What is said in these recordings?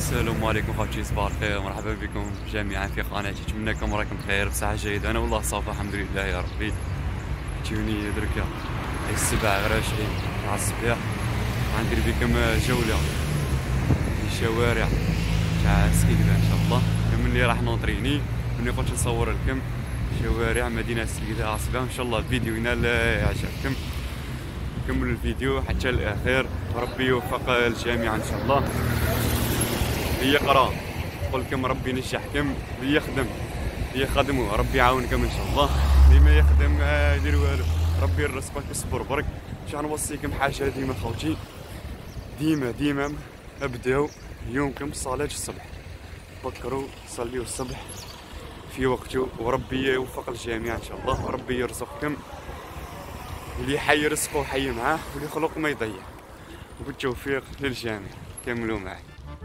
السلام عليكم خوتي، صباح الخير، مرحبا بكم جميعا في قناتي. نتمنى لكم راكم بخير بصحة جيدة. انا والله صافا الحمد لله يا ربي. جوني دركا هاي 27 تاع الصباح غندير بكم جولة في الشوارع تاع سكيكدا ان شاء الله. ملي راح نونطريني ملي قلت نصور لكم شوارع مدينة سكيكدا عصبة. ان شاء الله الفيديو ينال اعجابكم، كملوا الفيديو حتى الاخير وربي يوفق الجميع ان شاء الله. اللي يقرا نقول لكم ربي ينجحكم، اللي يخدم خدموا ربي يعاونكم ان شاء الله. اللي ما يخدم ما يدير والو ربي يرزقك بالصبر برك. باش نوصيكم حاجه ديما خوتي، ديما ابداو يومكم بصلاه الصبح، فكروا صليوا الصبح في وقته وربي يوفق الجميع ان شاء الله. وربي يرزقكم، اللي حي رزقه حي معاه واللي خلق ما يضيع. وبالتوفيق للجميع، كملوا معي.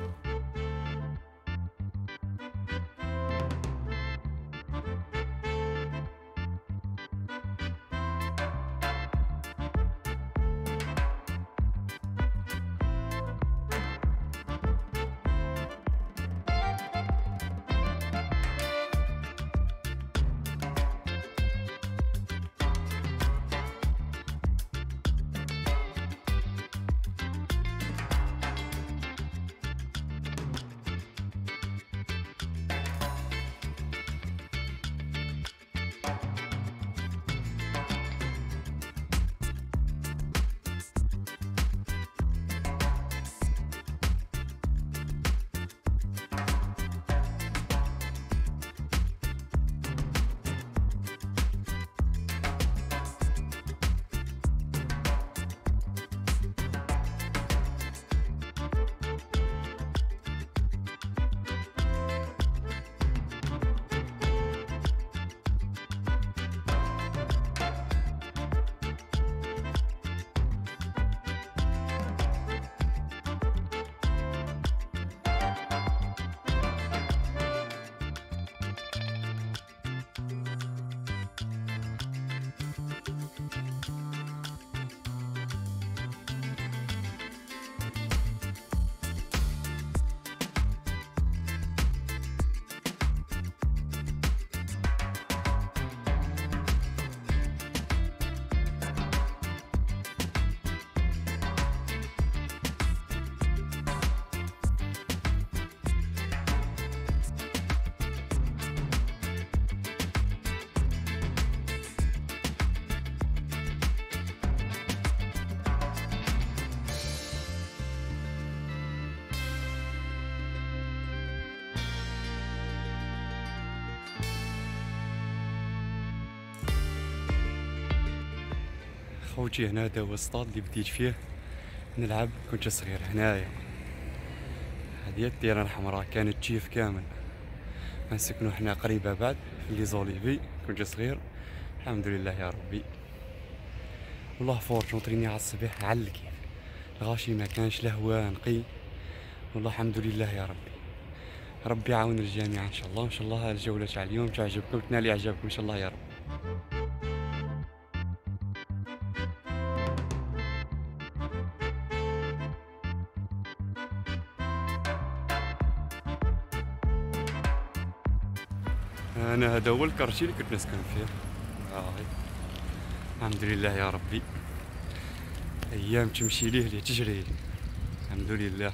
خوتي هنا هذا هو السطاد اللي بديت فيه نلعب كنت صغير. هنايا هذه الديره الحمراء كانت تجيف كامل. نسكنو حنا قريبه بعد في لي زوليفي. كنت صغير الحمد لله يا ربي. والله فورت نطريني على الصباح على الكيف، الغاشي ما كانش الهواء نقي. والله الحمد لله يا ربي. ربي يعاون الجميع ان شاء الله. ان شاء الله الجوله تاع اليوم تعجبكم، تنالي اعجابكم ان شاء الله يا رب. انا هذا هو الكارتي اللي كنت نسكن فيه. الحمد لله يا ربي. ايام تمشي ليه اللي تجري. الحمد لله.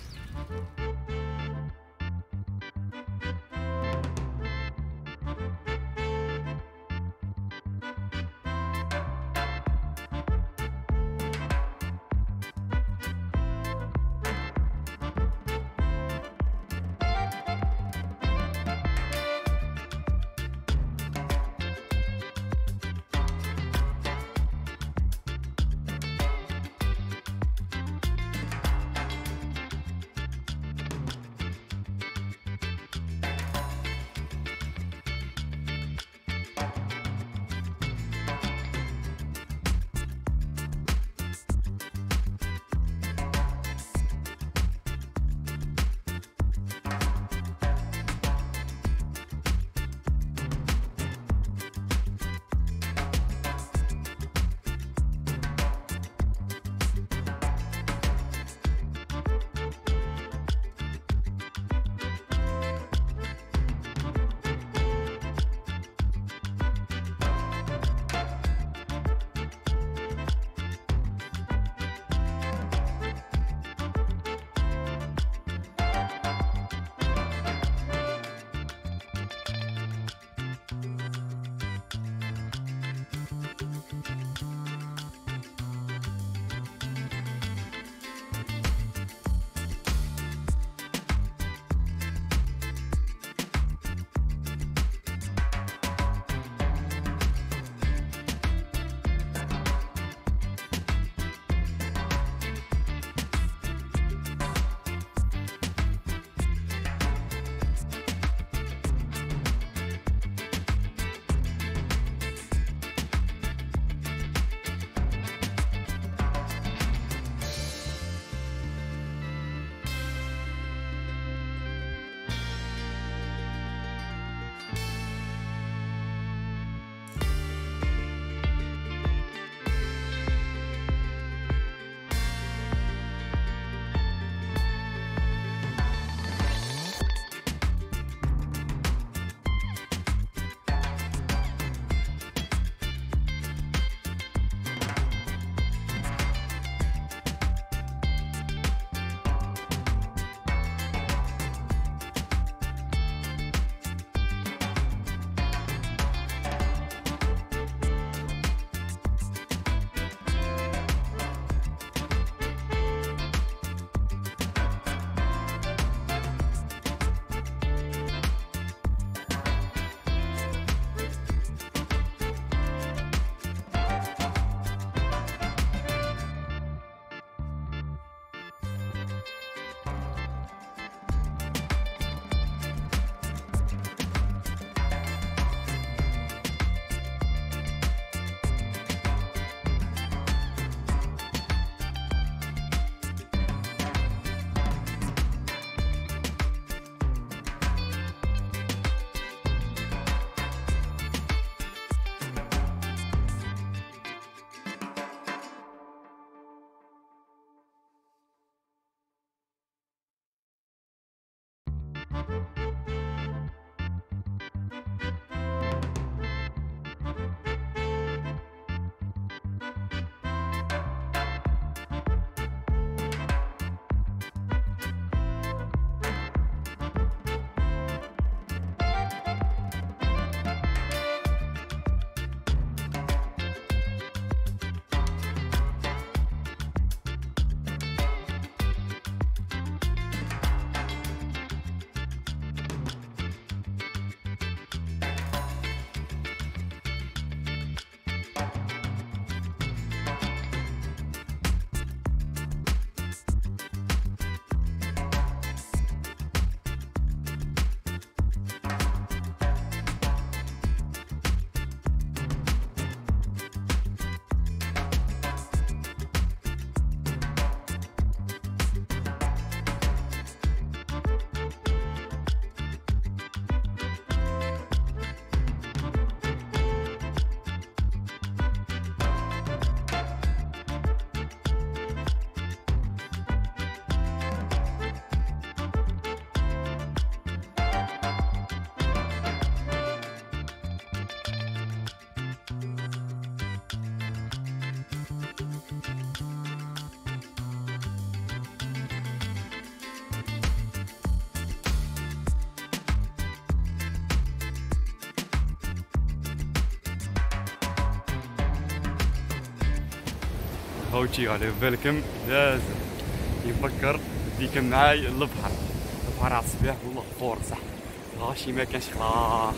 هاوتشي على بالكم لازم يفكر ديكم معاي البحر على الصباح والله فور صح غاشي ما كانش خلاص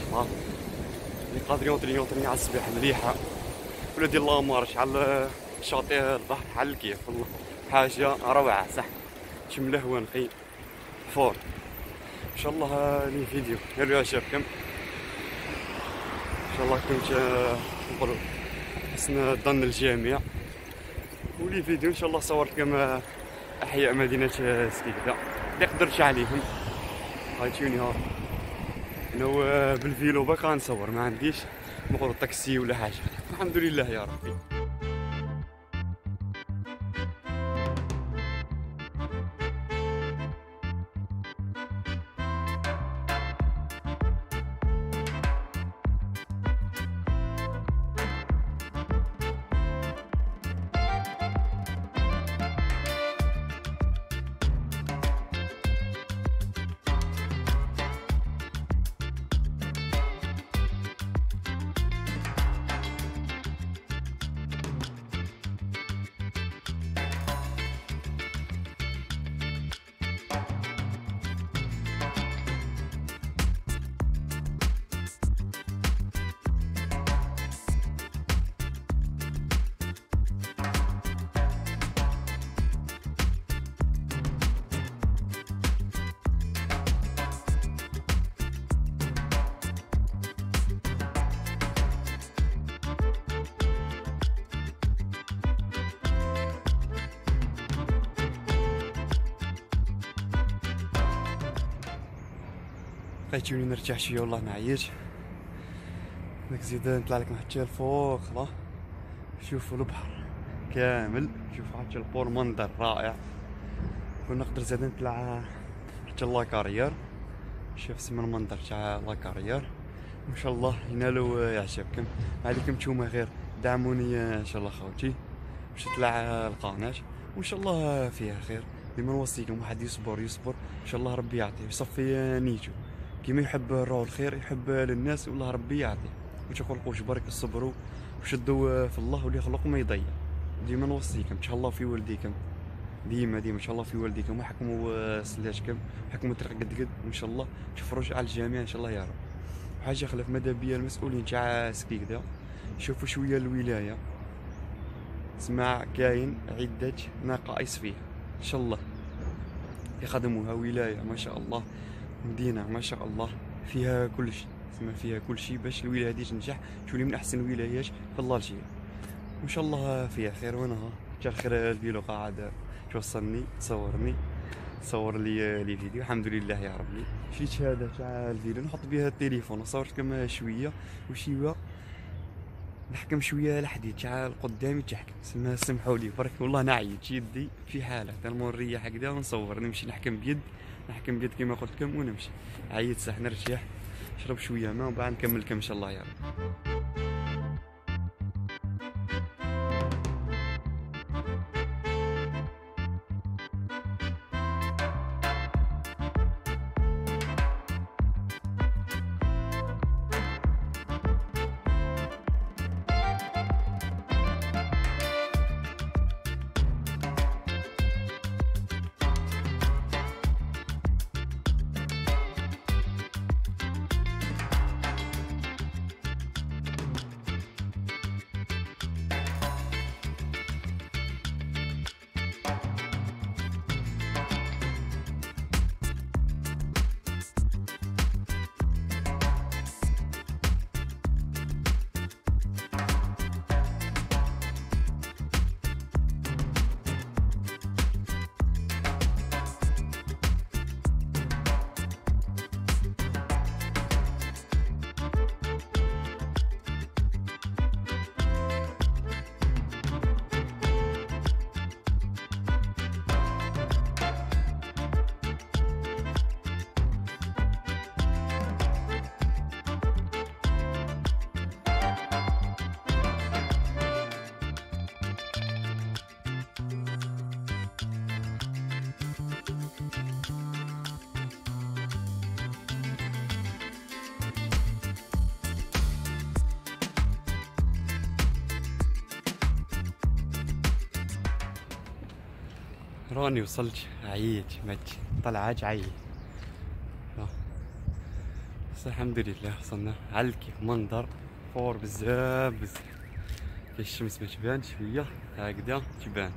اللي قادر يوطني على الصباح مليحه ولا ديال لامار على شاطئ البحر على الكيف والله حاجه روعه صح شم هو نقي فور ان شاء الله لي فيديو يا عجبكم ان شاء الله كنت نقولوا حسن الظن الجميع ولي فيديو ان شاء الله صورت لكم احياء مدينه سكيكدا اللي قدرت عليهم هايتوني ها انا بالفيلو باقا نصور ما عنديش نقول طاكسي ولا حاجه الحمد لله يا ربي. خيتوني نرتاح شويه والله نعيش داك زيد نطلع لكم حتى الفوق خلاص شوفوا البحر كامل شوفوا حتى البور منظر رائع ونقدر زاد نطلع حتى لاكارير شوف سما المنظر تاع لاكارير ان شاء الله ينالو يعجبكم عليكم نتوما غير دعموني ان شاء الله خوتي باش تطلع القناه وان شاء الله فيها خير ديما نوصيكم واحد يصبر ان شاء الله ربي يعطيه يصفي نيتو كيما يحب الروح الخير يحب للناس والله ربي يعطيه واش يخلقوش برك صبروا وشدوا في الله واللي يخلق ما يضيع ديما نوصيكم تهلاو في والديكم ديما ان شاء الله في والديكم وحكموا سلاتكم حكموا طريق قد وان شاء الله تفرجوا على الجميع ان شاء الله يا رب. حاجه خلف ماذا بيا المسؤولين تاع سكيكدا شوفوا شويه الولايه سمع كاين عده نقائص فيها ان شاء الله يخدموها ولايه ما شاء الله مدينه ما شاء الله فيها كل شيء سما فيها كل شيء باش الولايه هذه تنجح تولي من احسن الولايات في الجزائر وان شاء الله فيها خير. وانا جا الخير الفيلو قاعد توصلني صور لي فيديو الحمد لله يا ربي. شريت هذا تاع الفيديو نحط بها التليفون وصورت كما شويه وشويه نحكم شويه الحديد تاع القدامي تحكم سمحوا لي برك والله نعيط يدي في حاله تنمر نريح هكذا ونصور نمشي نحكم بيد نحكم قد كما قلت لكم ونمشي. عييت صح نرتاح نشرب شويه ماء ومن بعد نكمل لكم ان شاء الله يا رب. راني وصلت عييت مت طلعت عييت بس الحمد لله وصلنا على الكيف منظر فور بزاف بزاف. الشمس ما تبان شويه هكذا تبان.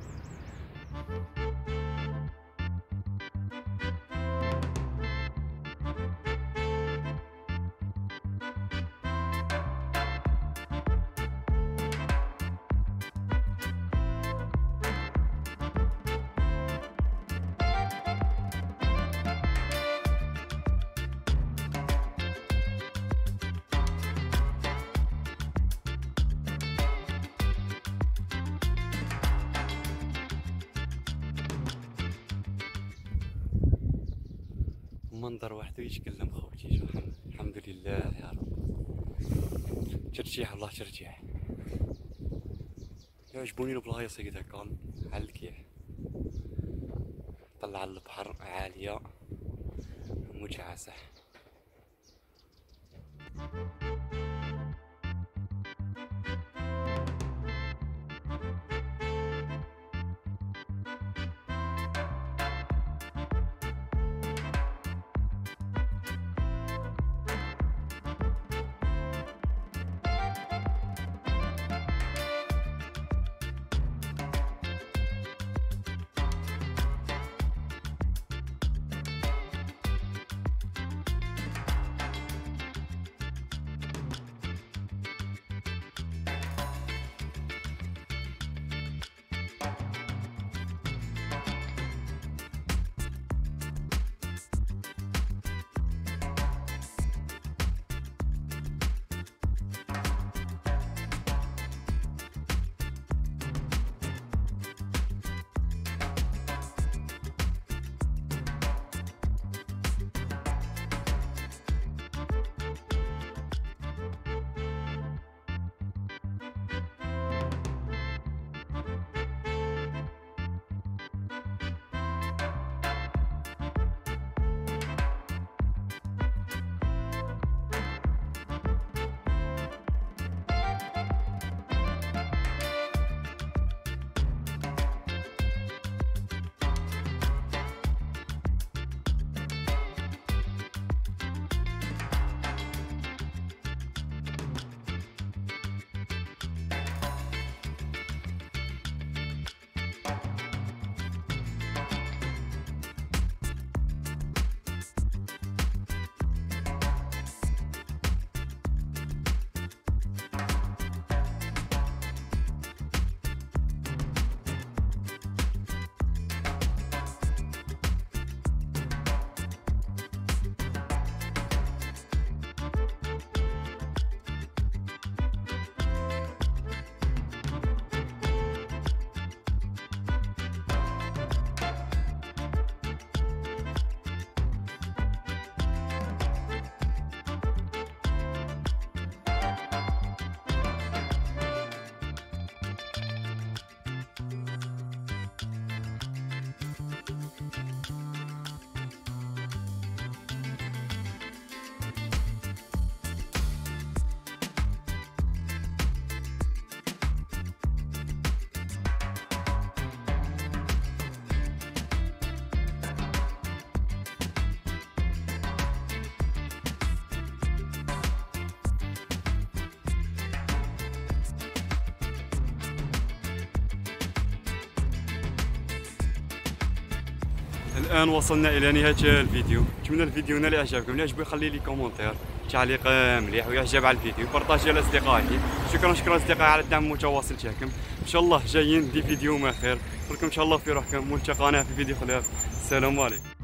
منظر وحده يتكلم خوتي. الحمد لله يا رب. ترتيح والله ترتيح. يعجبوني البلايص هكذا كان على الكيف. طلع البحر عالية مجعسة. الان وصلنا الى نهايه الفيديو. نتمنى الفيديو اللي عجبكم، اللي عجبو يخلي لي كومونتير تعليق مليح ويعجب على الفيديو، بارطاجيه لاصدقائي. شكرا اصدقائي على الدعم المتواصل تاعكم. ان شاء الله جايين دي فيديو ما خير. نقول لكم ان شاء الله في روحكم، ونلتقانا في فيديو اخر. السلام عليكم.